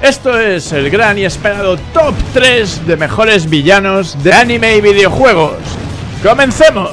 Esto es el gran y esperado Top 3 de mejores villanos de anime y videojuegos. ¡Comencemos!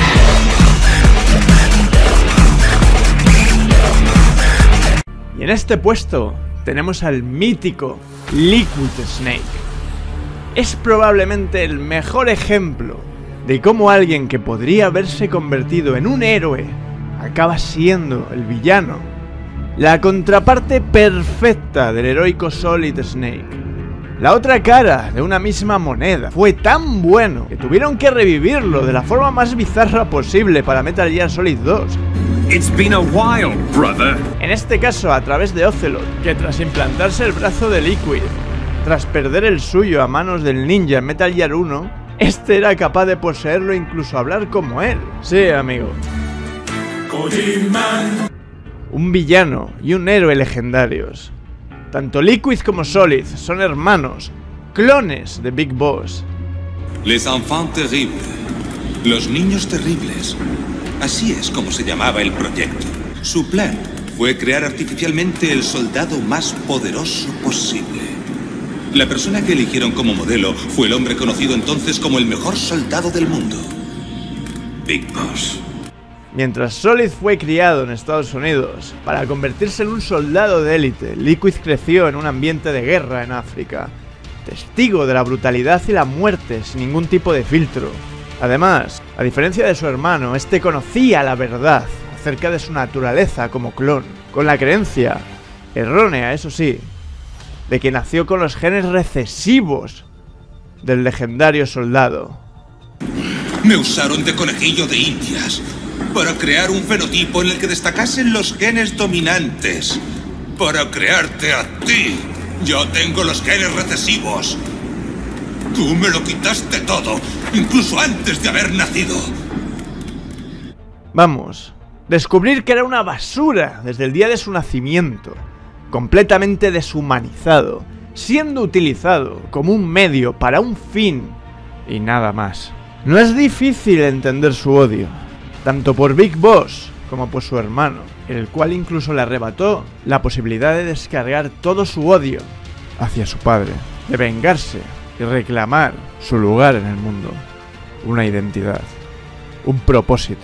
Y en este puesto tenemos al mítico Liquid Snake. Es probablemente el mejor ejemplo de cómo alguien que podría haberse convertido en un héroe acaba siendo el villano. La contraparte perfecta del heroico Solid Snake. La otra cara de una misma moneda. Fue tan bueno que tuvieron que revivirlo de la forma más bizarra posible para Metal Gear Solid 2. It's been a while, brother. En este caso a través de Ocelot, que tras implantarse el brazo de Liquid, tras perder el suyo a manos del ninja en Metal Gear 1, este era capaz de poseerlo e incluso hablar como él. Sí, amigo. Kojima. Un villano y un héroe legendarios. Tanto Liquid como Solid son hermanos, clones de Big Boss. Les enfants terribles, los niños terribles. Así es como se llamaba el proyecto. Su plan fue crear artificialmente el soldado más poderoso posible. La persona que eligieron como modelo fue el hombre conocido entonces como el mejor soldado del mundo, Big Boss. Mientras Solid fue criado en Estados Unidos para convertirse en un soldado de élite, Liquid creció en un ambiente de guerra en África, testigo de la brutalidad y la muerte sin ningún tipo de filtro. Además, a diferencia de su hermano, este conocía la verdad acerca de su naturaleza como clon, con la creencia, errónea eso sí, de que nació con los genes recesivos del legendario soldado. Me usaron de conejillo de indias para crear un fenotipo en el que destacasen los genes dominantes. Para crearte a ti, yo tengo los genes recesivos. Tú me lo quitaste todo, incluso antes de haber nacido. Vamos, descubrir que era una basura desde el día de su nacimiento, completamente deshumanizado, siendo utilizado como un medio para un fin y nada más. No es difícil entender su odio, tanto por Big Boss como por su hermano, el cual incluso le arrebató la posibilidad de descargar todo su odio hacia su padre, de vengarse y reclamar su lugar en el mundo, una identidad, un propósito.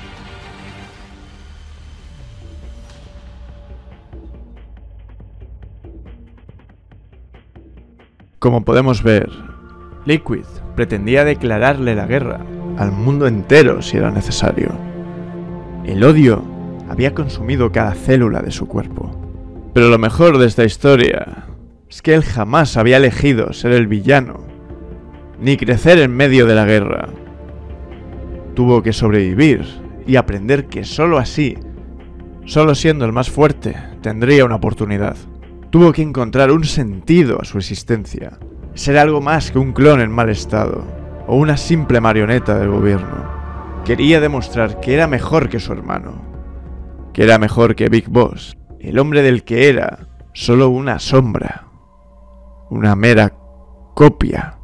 Como podemos ver, Liquid pretendía declararle la guerra al mundo entero si era necesario. El odio había consumido cada célula de su cuerpo. Pero lo mejor de esta historia es que él jamás había elegido ser el villano, ni crecer en medio de la guerra. Tuvo que sobrevivir y aprender que solo así, solo siendo el más fuerte, tendría una oportunidad. Tuvo que encontrar un sentido a su existencia, ser algo más que un clon en mal estado, o una simple marioneta del gobierno. Quería demostrar que era mejor que su hermano, que era mejor que Big Boss, el hombre del que era solo una sombra, una mera copia.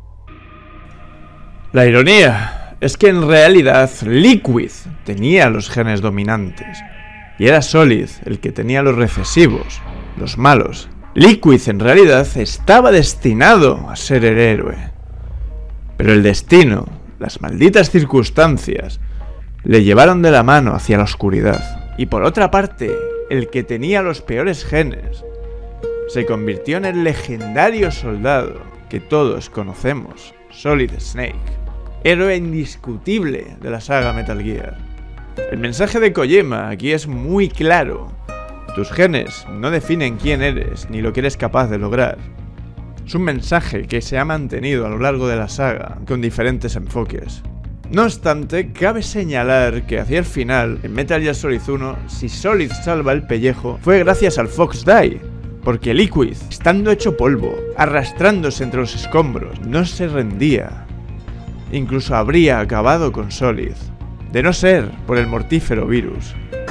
La ironía es que en realidad Liquid tenía los genes dominantes, y era Solid el que tenía los recesivos, los malos. Liquid en realidad estaba destinado a ser el héroe. Pero el destino, las malditas circunstancias, le llevaron de la mano hacia la oscuridad. Y por otra parte, el que tenía los peores genes se convirtió en el legendario soldado que todos conocemos, Solid Snake, héroe indiscutible de la saga Metal Gear. El mensaje de Kojima aquí es muy claro. Tus genes no definen quién eres ni lo que eres capaz de lograr. Es un mensaje que se ha mantenido a lo largo de la saga, con diferentes enfoques. No obstante, cabe señalar que hacia el final, en Metal Gear Solid 1, si Solid salva el pellejo, fue gracias al Fox Die, porque Liquid, estando hecho polvo, arrastrándose entre los escombros, no se rendía. Incluso habría acabado con Solid, de no ser por el mortífero virus.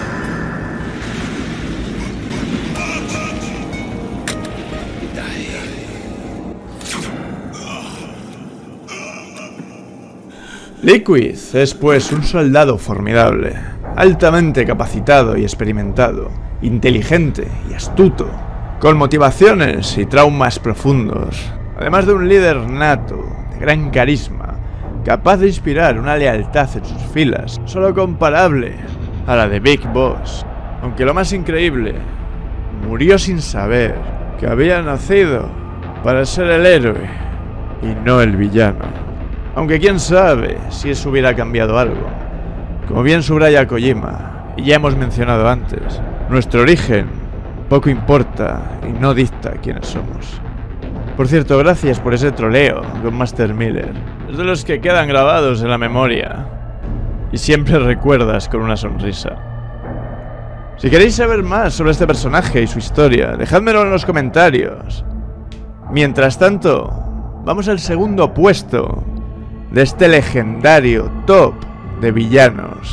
Liquid es pues un soldado formidable, altamente capacitado y experimentado, inteligente y astuto, con motivaciones y traumas profundos, además de un líder nato, de gran carisma, capaz de inspirar una lealtad en sus filas, solo comparable a la de Big Boss. Aunque lo más increíble, murió sin saber que había nacido para ser el héroe y no el villano. Aunque quién sabe si eso hubiera cambiado algo. Como bien subraya Kojima, y ya hemos mencionado antes, nuestro origen poco importa y no dicta quiénes somos. Por cierto, gracias por ese troleo con Master Miller. Es de los que quedan grabados en la memoria y siempre recuerdas con una sonrisa. Si queréis saber más sobre este personaje y su historia, dejádmelo en los comentarios. Mientras tanto, vamos al segundo puesto de este legendario top de villanos.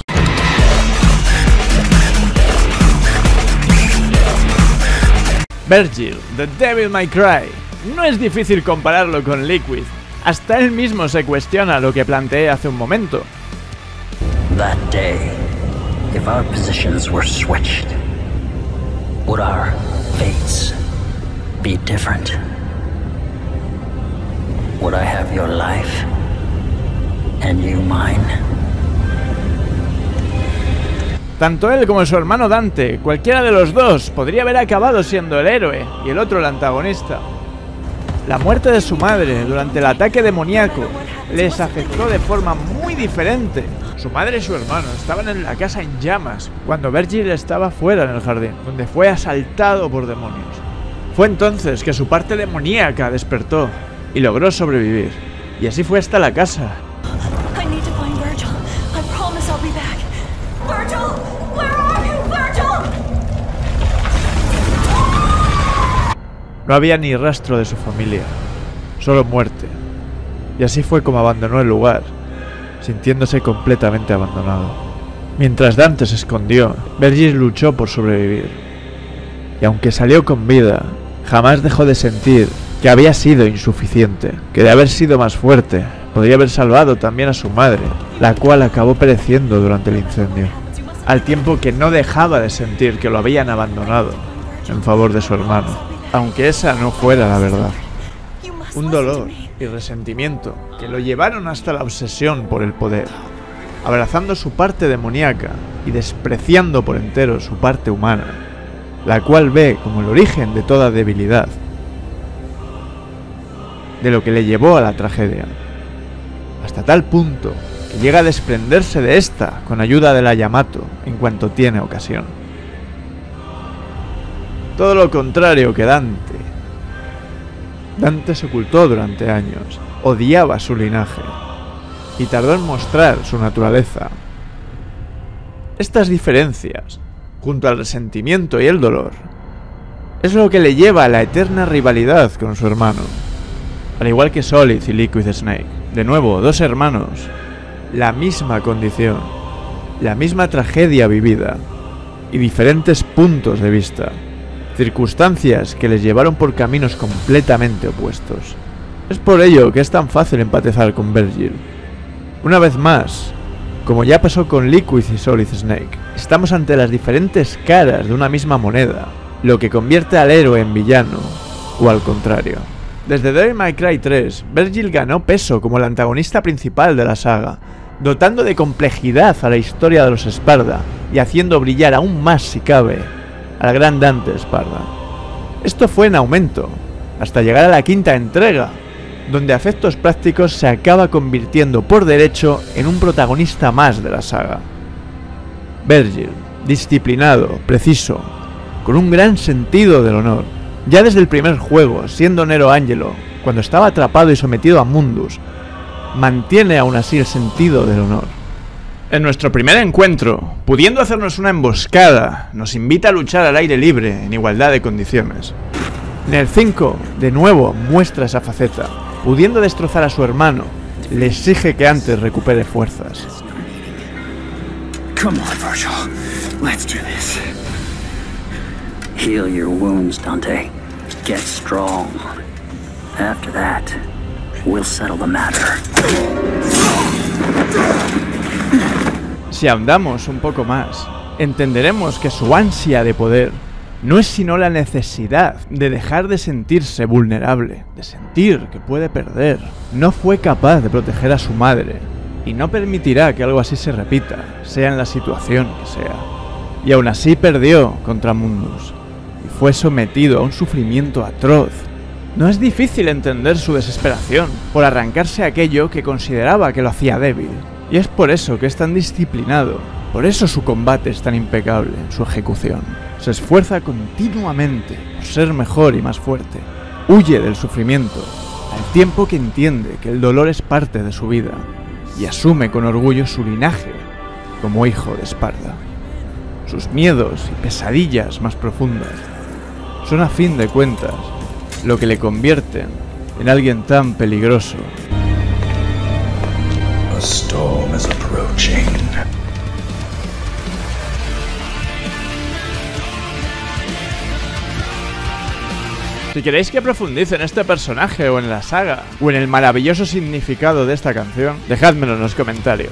Vergil, The Devil May Cry. No es difícil compararlo con Liquid. Hasta él mismo se cuestiona lo que planteé hace un momento. That day, if our positions were switched, would our fates be different? Would I have your life and you mine? Tanto él como su hermano Dante, cualquiera de los dos, podría haber acabado siendo el héroe y el otro el antagonista. La muerte de su madre durante el ataque demoníaco les afectó de forma muy diferente. Su madre y su hermano estaban en la casa en llamas cuando Vergil estaba fuera en el jardín, donde fue asaltado por demonios. Fue entonces que su parte demoníaca despertó y logró sobrevivir. Y así fue hasta la casa. I need to find Virgil. I promise I'll be back. Virgil! Where are you, Virgil? No había ni rastro de su familia, solo muerte. Y así fue como abandonó el lugar, sintiéndose completamente abandonado. Mientras Dante se escondió, Vergil luchó por sobrevivir. Y aunque salió con vida, jamás dejó de sentir que había sido insuficiente, que de haber sido más fuerte, podría haber salvado también a su madre, la cual acabó pereciendo durante el incendio. Al tiempo que no dejaba de sentir que lo habían abandonado en favor de su hermano. Aunque esa no fuera la verdad. Un dolor y resentimiento que lo llevaron hasta la obsesión por el poder, abrazando su parte demoníaca y despreciando por entero su parte humana, la cual ve como el origen de toda debilidad, de lo que le llevó a la tragedia, hasta tal punto que llega a desprenderse de esta con ayuda de la Yamato en cuanto tiene ocasión. Todo lo contrario que Dante. Dante se ocultó durante años, odiaba su linaje y tardó en mostrar su naturaleza. Estas diferencias, junto al resentimiento y el dolor, es lo que le lleva a la eterna rivalidad con su hermano. Al igual que Solid y Liquid Snake, de nuevo, dos hermanos, la misma condición, la misma tragedia vivida y diferentes puntos de vista. Circunstancias que les llevaron por caminos completamente opuestos. Es por ello que es tan fácil empatizar con Vergil. Una vez más, como ya pasó con Liquid y Solid Snake, estamos ante las diferentes caras de una misma moneda, lo que convierte al héroe en villano, o al contrario. Desde Devil May Cry 3, Vergil ganó peso como el antagonista principal de la saga, dotando de complejidad a la historia de los Sparda y haciendo brillar aún más, si cabe, al gran Dante Sparda. Esto fue en aumento, hasta llegar a la quinta entrega, donde a efectos prácticos se acaba convirtiendo por derecho en un protagonista más de la saga. Vergil, disciplinado, preciso, con un gran sentido del honor, ya desde el primer juego, siendo Nero Angelo, cuando estaba atrapado y sometido a Mundus, mantiene aún así el sentido del honor. En nuestro primer encuentro, pudiendo hacernos una emboscada, nos invita a luchar al aire libre en igualdad de condiciones. En el 5, de nuevo, muestra esa faceta. Pudiendo destrozar a su hermano, le exige que antes recupere fuerzas. Come on, Virgil. Let's do this. Heal your wounds, Dante. Get strong. After that, we'll settle the matter. Si ahondamos un poco más, entenderemos que su ansia de poder no es sino la necesidad de dejar de sentirse vulnerable, de sentir que puede perder. No fue capaz de proteger a su madre y no permitirá que algo así se repita, sea en la situación que sea. Y aún así perdió contra Mundus y fue sometido a un sufrimiento atroz. No es difícil entender su desesperación por arrancarse aquello que consideraba que lo hacía débil. Y es por eso que es tan disciplinado, por eso su combate es tan impecable en su ejecución. Se esfuerza continuamente por ser mejor y más fuerte. Huye del sufrimiento, al tiempo que entiende que el dolor es parte de su vida, y asume con orgullo su linaje como hijo de Esparda. Sus miedos y pesadillas más profundas son, a fin de cuentas, lo que le convierten en alguien tan peligroso. A storm is approaching. Si queréis que profundice en este personaje o en la saga, o en el maravilloso significado de esta canción, dejádmelo en los comentarios.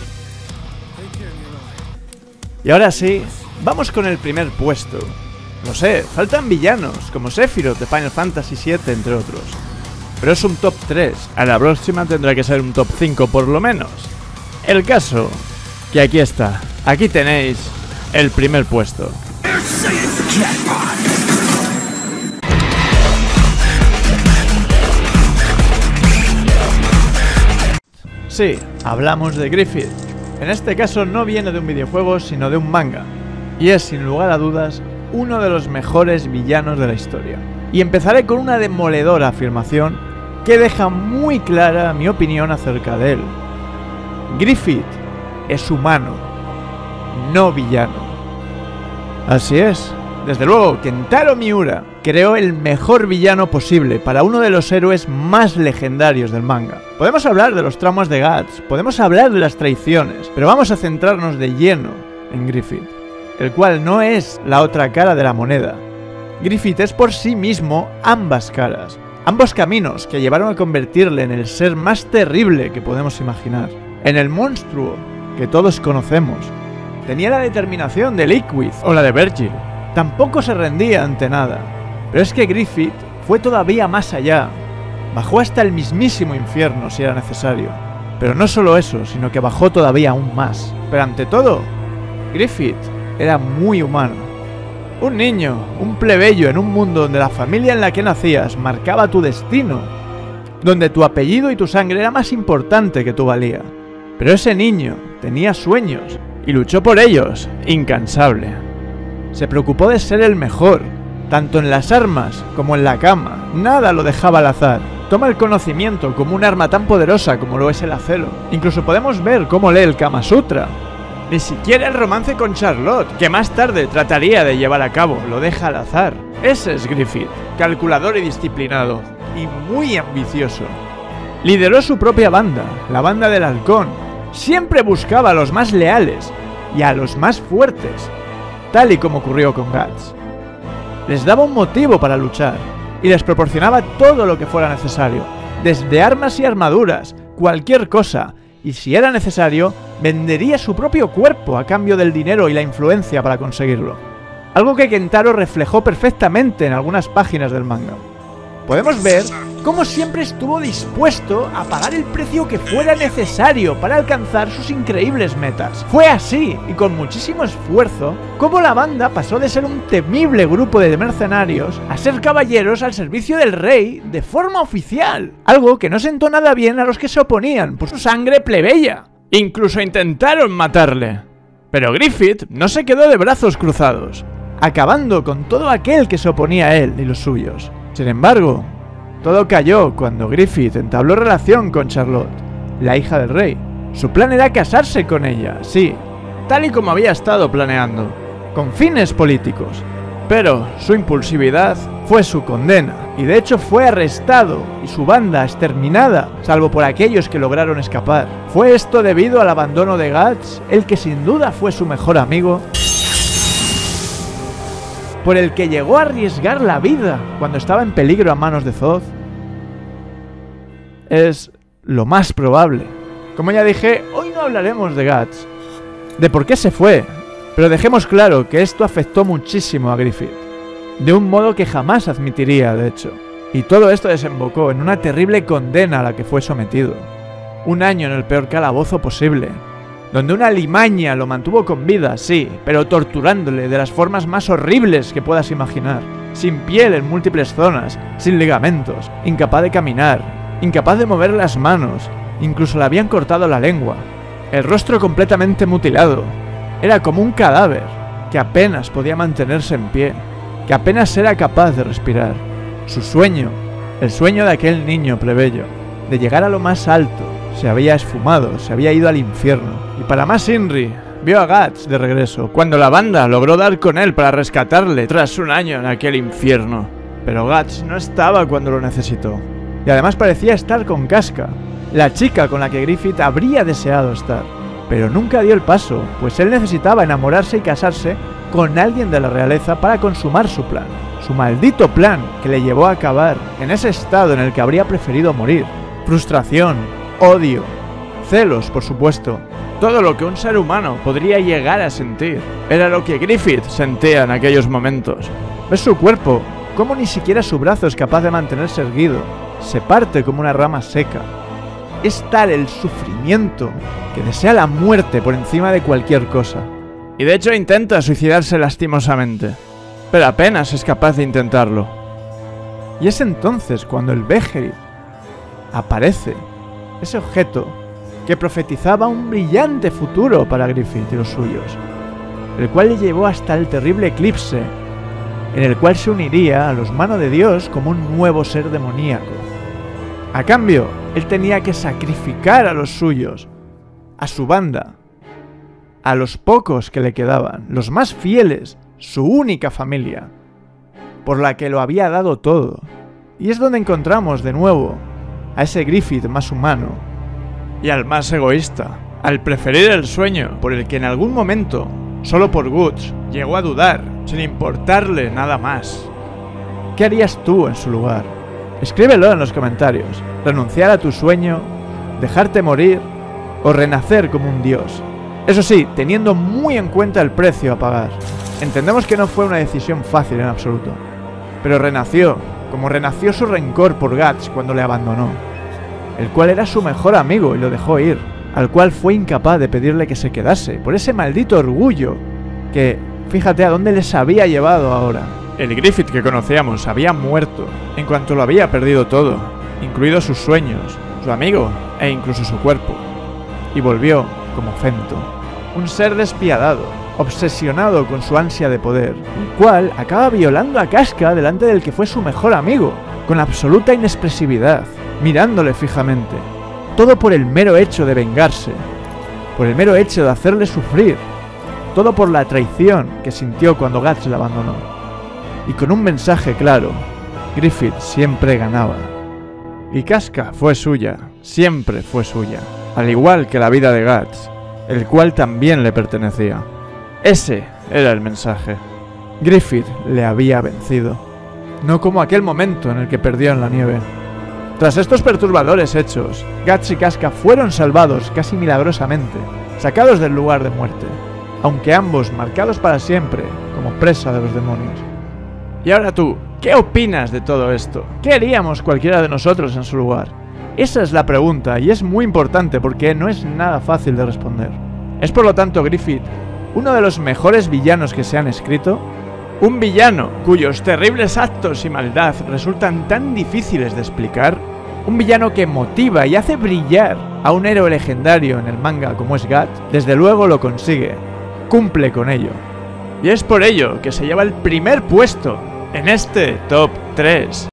Y ahora sí, vamos con el primer puesto. No sé, faltan villanos, como Sephiroth de Final Fantasy VII, entre otros. Pero es un top 3, a la próxima tendrá que ser un top 5 por lo menos. El caso, que aquí está, aquí tenéis el primer puesto. Sí, hablamos de Griffith. En este caso no viene de un videojuego, sino de un manga. Y es, sin lugar a dudas, uno de los mejores villanos de la historia. Y empezaré con una demoledora afirmación que deja muy clara mi opinión acerca de él. Griffith es humano, no villano. Así es. Desde luego, Kentaro Miura creó el mejor villano posible para uno de los héroes más legendarios del manga. Podemos hablar de los traumas de Guts, podemos hablar de las traiciones, pero vamos a centrarnos de lleno en Griffith, el cual no es la otra cara de la moneda. Griffith es por sí mismo ambas caras, ambos caminos que llevaron a convertirle en el ser más terrible que podemos imaginar, en el monstruo que todos conocemos. Tenía la determinación de Liquid o la de Vergil. Tampoco se rendía ante nada. Pero es que Griffith fue todavía más allá. Bajó hasta el mismísimo infierno si era necesario. Pero no solo eso, sino que bajó todavía aún más. Pero ante todo, Griffith era muy humano. Un niño, un plebeyo en un mundo donde la familia en la que nacías marcaba tu destino. Donde tu apellido y tu sangre era más importante que tu valía. Pero ese niño tenía sueños y luchó por ellos, incansable. Se preocupó de ser el mejor, tanto en las armas como en la cama. Nada lo dejaba al azar. Toma el conocimiento como un arma tan poderosa como lo es el acero. Incluso podemos ver cómo lee el Kama Sutra. Ni siquiera el romance con Charlotte, que más tarde trataría de llevar a cabo, lo deja al azar. Ese es Griffith, calculador y disciplinado, y muy ambicioso. Lideró su propia banda, la banda del Halcón. Siempre buscaba a los más leales y a los más fuertes, tal y como ocurrió con Guts. Les daba un motivo para luchar y les proporcionaba todo lo que fuera necesario, desde armas y armaduras, cualquier cosa, y si era necesario, vendería su propio cuerpo a cambio del dinero y la influencia para conseguirlo. Algo que Kentaro reflejó perfectamente en algunas páginas del manga. Podemos ver cómo siempre estuvo dispuesto a pagar el precio que fuera necesario para alcanzar sus increíbles metas. Fue así, y con muchísimo esfuerzo, como la banda pasó de ser un temible grupo de mercenarios a ser caballeros al servicio del rey de forma oficial. Algo que no sentó nada bien a los que se oponían por su sangre plebeya. Incluso intentaron matarle. Pero Griffith no se quedó de brazos cruzados, acabando con todo aquel que se oponía a él y los suyos. Sin embargo, todo cayó cuando Griffith entabló relación con Charlotte, la hija del rey. Su plan era casarse con ella, sí, tal y como había estado planeando, con fines políticos. Pero su impulsividad fue su condena, y de hecho fue arrestado y su banda exterminada, salvo por aquellos que lograron escapar. Fue esto debido al abandono de Guts, el que sin duda fue su mejor amigo, por el que llegó a arriesgar la vida cuando estaba en peligro a manos de Zoth. Es lo más probable. Como ya dije, hoy no hablaremos de Guts, de por qué se fue, pero dejemos claro que esto afectó muchísimo a Griffith. de un modo que jamás admitiría, de hecho. Y todo esto desembocó en una terrible condena a la que fue sometido. 1 año en el peor calabozo posible, donde una alimaña lo mantuvo con vida, sí, pero torturándole de las formas más horribles que puedas imaginar, sin piel en múltiples zonas, sin ligamentos, incapaz de caminar, incapaz de mover las manos, incluso le habían cortado la lengua, el rostro completamente mutilado. Era como un cadáver, que apenas podía mantenerse en pie, que apenas era capaz de respirar. Su sueño, el sueño de aquel niño plebeyo, de llegar a lo más alto, se había esfumado, se había ido al infierno. Y para más Inri, vio a Guts de regreso, cuando la banda logró dar con él para rescatarle tras 1 año en aquel infierno. Pero Guts no estaba cuando lo necesitó. Y además parecía estar con Casca, la chica con la que Griffith habría deseado estar. Pero nunca dio el paso, pues él necesitaba enamorarse y casarse con alguien de la realeza para consumar su plan. Su maldito plan que le llevó a acabar en ese estado en el que habría preferido morir. Frustración, odio, celos, por supuesto. Todo lo que un ser humano podría llegar a sentir. Era lo que Griffith sentía en aquellos momentos. Ves su cuerpo, cómo ni siquiera su brazo es capaz de mantenerse erguido. Se parte como una rama seca. Es tal el sufrimiento que desea la muerte por encima de cualquier cosa. Y de hecho intenta suicidarse lastimosamente, pero apenas es capaz de intentarlo. Y es entonces cuando el Behelit aparece, ese objeto que profetizaba un brillante futuro para Griffith y los suyos, el cual le llevó hasta el terrible eclipse, en el cual se uniría a los manos de Dios como un nuevo ser demoníaco. A cambio, él tenía que sacrificar a los suyos, a su banda, a los pocos que le quedaban, los más fieles, su única familia, por la que lo había dado todo. Y es donde encontramos de nuevo a ese Griffith más humano y al más egoísta, al preferir el sueño por el que en algún momento, solo por Guts, llegó a dudar, sin importarle nada más. ¿Qué harías tú en su lugar? Escríbelo en los comentarios. ¿Renunciar a tu sueño? ¿Dejarte morir? ¿O renacer como un dios? Eso sí, teniendo muy en cuenta el precio a pagar. Entendemos que no fue una decisión fácil en absoluto, pero renació, como renació su rencor por Guts cuando le abandonó, el cual era su mejor amigo y lo dejó ir, al cual fue incapaz de pedirle que se quedase, por ese maldito orgullo que, fíjate a dónde les había llevado ahora. El Griffith que conocíamos había muerto en cuanto lo había perdido todo, incluidos sus sueños, su amigo e incluso su cuerpo. Y volvió como Fento, un ser despiadado, obsesionado con su ansia de poder, el cual acaba violando a Casca delante del que fue su mejor amigo, con absoluta inexpresividad, mirándole fijamente. Todo por el mero hecho de vengarse, por el mero hecho de hacerle sufrir, todo por la traición que sintió cuando Guts la abandonó. Y con un mensaje claro, Griffith siempre ganaba. Y Casca fue suya, siempre fue suya, al igual que la vida de Guts, el cual también le pertenecía. Ese era el mensaje. Griffith le había vencido, no como aquel momento en el que perdió en la nieve. Tras estos perturbadores hechos, Guts y Casca fueron salvados casi milagrosamente, sacados del lugar de muerte, aunque ambos marcados para siempre como presa de los demonios. Y ahora tú, ¿qué opinas de todo esto? ¿Qué haríamos cualquiera de nosotros en su lugar? Esa es la pregunta y es muy importante porque no es nada fácil de responder. Es por lo tanto Griffith uno de los mejores villanos que se han escrito, un villano cuyos terribles actos y maldad resultan tan difíciles de explicar, un villano que motiva y hace brillar a un héroe legendario en el manga como es Guts. Desde luego lo consigue, cumple con ello. Y es por ello que se lleva el primer puesto en este Top 3.